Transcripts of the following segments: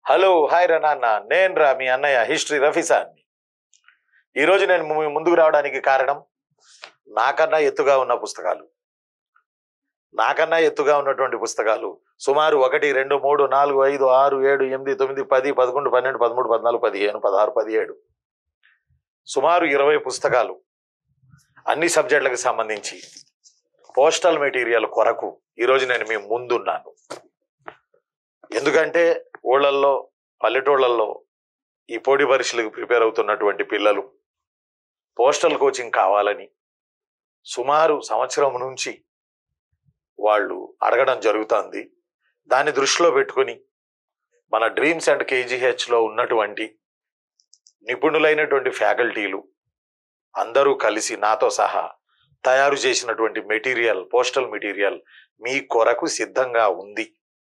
Hello hi రా నాన్న, నేను రా మీ అన్నయ్య హిస్టరీ రఫీసాన్ని. ఈరోజు నేను ముందుకు రావడానికి కారణం నాకన్నా ఎత్తుగా ఉన్న పుస్తకాలు. నాకన్నా ఎత్తుగా ఉన్నటువంటి పుస్తకాలు సుమారు 1, 2, 3, 4, 5, 6, 7, 8, 9, 10, 11, 12, 13, 14, 15, 16, 17 సుమారు 20 పుస్తకాలు అన్ని సబ్జెక్టులకు సంబంధించి పోస్టల్ మెటీరియల్ కొరకు ఈరోజు నేను మీ ముందున్నాను. ఎందుకంటే ఊళ్ళల్లో పల్లెటూళ్ళల్లో ఈ పోటీ పరీక్షలకు ప్రిపేర్ అవుతున్నటువంటి పిల్లలు పోస్టల్ కోచింగ్ కావాలని సుమారు సంవత్సరం నుంచి వాళ్ళు అడగడం జరుగుతుంది. దాన్ని దృష్టిలో పెట్టుకుని మన డ్రీమ్స్ అండ్ కేజీహెచ్లో ఉన్నటువంటి నిపుణులైనటువంటి ఫ్యాకల్టీలు అందరూ కలిసి నాతో సహా తయారు చేసినటువంటి మెటీరియల్, పోస్టల్ మెటీరియల్ మీ కొరకు సిద్ధంగా ఉంది.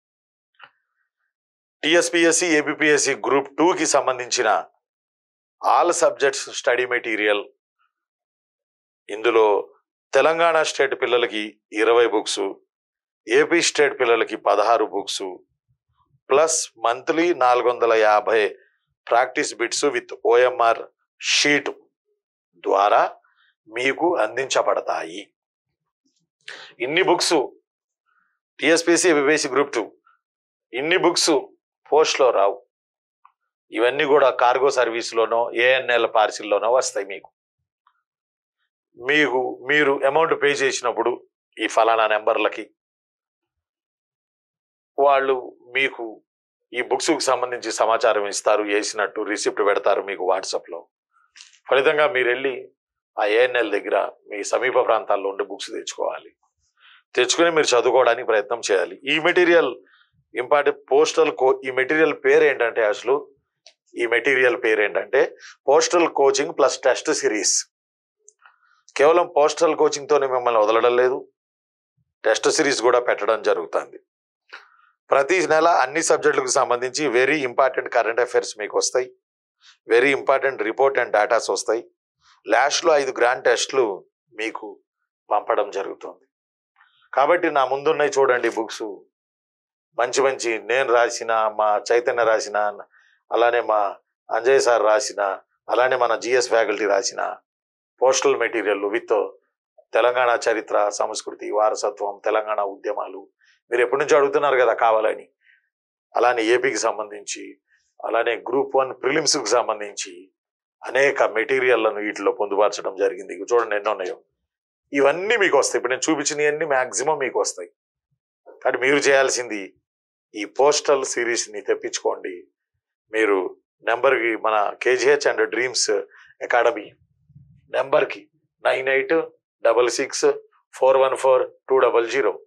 టీఎస్పీఎస్సీ, ఏపీఎస్సీ గ్రూప్ 2కి సంబంధించిన ఆల్ సబ్జెక్ట్స్ స్టడీ మెటీరియల్. ఇందులో తెలంగాణ స్టేట్ పిల్లలకి 20 బుక్స్, ఏపీ స్టేట్ పిల్లలకి 16 books, plus monthly 450 practice bits with OMR sheet ద్వారా మీకు అందించబడతాయి. ఇన్ని బుక్స్ టీఎస్పీఎస్సీ, ఏపీఎస్సీ గ్రూప్ 2 ఇన్ని బుక్స్ పోస్ట్లో రావు. ఇవన్నీ కూడా కార్గో సర్వీస్లోనో ఏఎన్ఎల్ పార్సిల్లోనో వస్తాయి. మీరు అమౌంట్ పే చేసినప్పుడు ఈ ఫలానా నెంబర్లకి వాళ్ళు మీకు ఈ బుక్స్కి సంబంధించి సమాచారం ఇస్తారు, వేసినట్టు రిసిప్ట్ పెడతారు మీకు వాట్సాప్లో. ఫలితంగా మీరు వెళ్ళి ఆ ఏఎన్ఎల్ దగ్గర మీ సమీప ప్రాంతాల్లో ఉండే బుక్స్ తెచ్చుకొని మీరు చదువుకోవడానికి ప్రయత్నం చేయాలి. ఈ మెటీరియల్ ఇంపార్టెంట్. ఈ మెటీరియల్ పేరు ఏంటంటే postal coaching plus test series. కేవలం పోస్టల్ కోచింగ్తోనే మిమ్మల్ని వదలడం లేదు, టెస్ట్ సిరీస్ కూడా పెట్టడం జరుగుతుంది. ప్రతి నెల అన్ని సబ్జెక్టులకు సంబంధించి వెరీ ఇంపార్టెంట్ కరెంట్ అఫైర్స్ మీకు వస్తాయి, very important report and datas వస్తాయి. లాస్ట్లో 5 గ్రాండ్ టెస్ట్లు మీకు పంపడం జరుగుతుంది. కాబట్టి నా ముందున్నాయి చూడండి బుక్స్. మంచి నేను రాసిన, మా చైతన్య రాసిన, అలానే మా అంజయ్ సార్ రాసిన, అలానే మన జిఎస్ ఫ్యాకల్టీ రాసిన పోస్టల్ మెటీరియల్ విత్ తెలంగాణ చరిత్ర, సంస్కృతి, వారసత్వం, తెలంగాణ ఉద్యమాలు. మీరు ఎప్పటి నుంచి అడుగుతున్నారు కదా కావాలని. అలానే ఏపీకి సంబంధించి, అలానే గ్రూప్ 1 ప్రిలిమ్స్కి సంబంధించి అనేక మెటీరియల్లను వీటిలో పొందుపరచడం జరిగింది. చూడండి ఎన్నో ఉన్నాయో. ఇవన్నీ మీకు వస్తాయి. ఇప్పుడు నేను చూపించినవన్నీ మ్యాక్సిమం మీకు వస్తాయి. కాబట్టి మీరు చేయాల్సింది ఈ పోస్టల్ సిరీస్ని తెప్పించుకోండి. మీరు నెంబర్కి, మన కేజీహెచ్ అండ్ డ్రీమ్స్ అకాడమీ నెంబర్కి 9866414200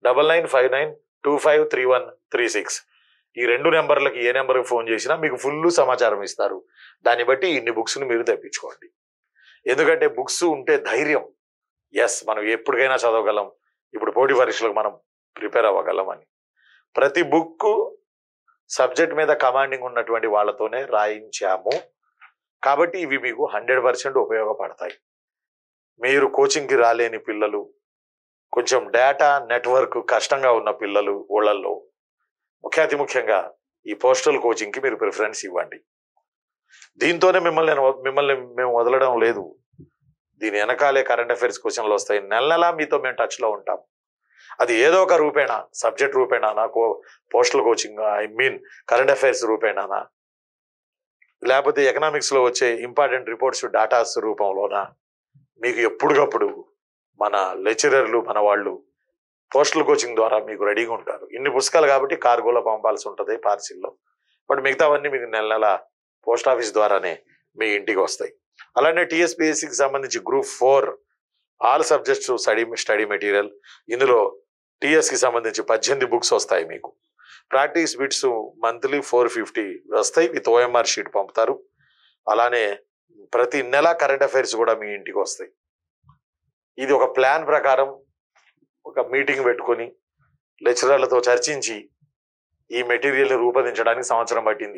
9959253136 ఈ 2 నెంబర్లకి ఏ నెంబర్కి ఫోన్ చేసినా మీకు ఫుల్ సమాచారం ఇస్తారు. దాన్ని బట్టి ఇన్ని బుక్స్ని మీరు తెప్పించుకోండి. ఎందుకంటే బుక్స్ ఉంటే ధైర్యం, ఎస్ మనం ఎప్పటికైనా చదవగలం, ఇప్పుడు పోటీ పరీక్షలకు మనం ప్రిపేర్ అవ్వగలం అని. ప్రతి బుక్ సబ్జెక్ట్ మీద కమాండింగ్ ఉన్నటువంటి వాళ్ళతోనే రాయించాము. కాబట్టి ఇవి మీకు 100% ఉపయోగపడతాయి. మీరు కోచింగ్కి రాలేని పిల్లలు, కొంచెం డేటా నెట్వర్క్ కష్టంగా ఉన్న పిల్లలు ఊళ్ళల్లో అతి ముఖ్యంగా ఈ పోస్టల్ కోచింగ్కి మీరు ప్రిఫరెన్స్ ఇవ్వండి. దీంతోనే మిమ్మల్ని మేము వదలడం లేదు. దీని వెనకాలే కరెంట్ అఫైర్స్ క్వశ్చన్లు వస్తాయి. నెల మీతో మేము టచ్లో ఉంటాం. అది ఏదో ఒక రూపేణా, సబ్జెక్ట్ రూపేణానా, పోస్టల్ కోచింగ్ కరెంట్ అఫైర్స్ రూపేణానా, లేకపోతే ఎకనామిక్స్లో వచ్చే ఇంపార్టెంట్ రిపోర్ట్స్ డాటాస్ రూపంలోనా, మీకు ఎప్పటికప్పుడు మన లెక్చరర్లు, మన వాళ్ళు పోస్టల్ కోచింగ్ ద్వారా మీకు రెడీగా ఉంటారు. ఇన్ని పుస్తకాలు కాబట్టి కార్గోలో పంపాల్సి ఉంటుంది, పార్సిల్లో. బట్ మిగతావన్నీ మీకు నెల పోస్ట్ ఆఫీస్ ద్వారానే మీ ఇంటికి వస్తాయి. అలానే టీఎస్పీఎస్సీకి సంబంధించి group 4 all subjects study material. ఇందులో టీఎస్కి సంబంధించి 18 బుక్స్ వస్తాయి మీకు. ప్రాక్టీస్ బిట్స్ మంత్లీ 450 వస్తాయి, విత్ ఓఎంఆర్ షీట్ పంపుతారు. అలానే ప్రతి నెల కరెంట్ అఫైర్స్ కూడా మీ ఇంటికి వస్తాయి. ఇది ఒక ప్లాన్ ప్రకారం ఒక మీటింగ్ పెట్టుకొని లెక్చరర్లతో చర్చించి ఈ మెటీరియల్ని రూపొందించడానికి సంవత్సరం పట్టింది.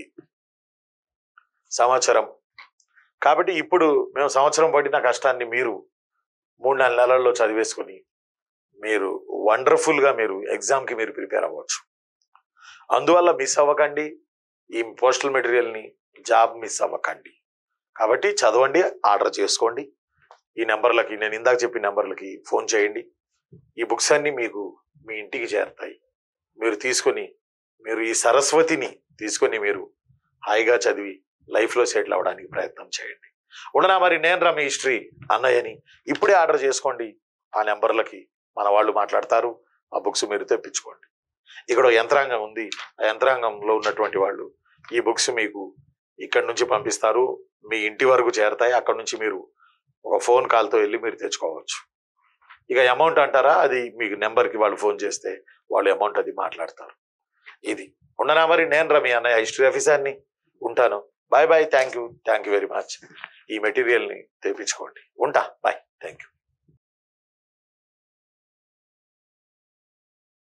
కాబట్టి ఇప్పుడు మేము సంవత్సరం పట్టిన కష్టాన్ని మీరు 3-4 నెలల్లో చదివేసుకుని మీరు వండర్ఫుల్గా మీరు ఎగ్జామ్కి మీరు ప్రిపేర్ అవ్వచ్చు. అందువల్ల మిస్ అవ్వకండి. ఈ పోస్టల్ మెటీరియల్ని జాబ్ మిస్ అవ్వకండి. కాబట్టి చదవండి, ఆర్డర్ చేసుకోండి. ఈ నెంబర్లకి, నేను ఇందాక చెప్పిన నెంబర్లకి ఫోన్ చేయండి. ఈ బుక్స్ అన్నీ మీకు మీ ఇంటికి చేరుతాయి. మీరు తీసుకొని, మీరు ఈ సరస్వతిని తీసుకొని మీరు హాయిగా చదివి లైఫ్లో సెటిల్ అవ్వడానికి ప్రయత్నం చేయండి. ఉండనా మరి, నేను రా మీ హిస్టరీ అన్నయ్యని. ఇప్పుడే ఆర్డర్ చేసుకోండి. ఆ నెంబర్లకి మన వాళ్ళు మాట్లాడతారు. ఆ బుక్స్ మీరు తెప్పించుకోండి. ఇక్కడ యంత్రాంగం ఉంది. ఆ యంత్రాంగంలో ఉన్నటువంటి వాళ్ళు ఈ బుక్స్ మీకు ఇక్కడ నుంచి పంపిస్తారు, మీ ఇంటి వరకు చేరతాయి. అక్కడ నుంచి మీరు ఒక ఫోన్ కాల్తో వెళ్ళి మీరు తెచ్చుకోవచ్చు. ఇక అమౌంట్ అంటారా, అది మీకు నెంబర్కి వాళ్ళు ఫోన్ చేస్తే వాళ్ళు అమౌంట్ అది మాట్లాడతారు. ఇది ఉండనా మరి, నేను రా మీ అన్నయ్య హిస్టరీ ఆఫీసర్ని. ఉంటాను. Bye bye. Thank you very much. ఈ మెటీరియల్ని తెప్పించుకోండి. ఉంటా. బాయ్. Thank you.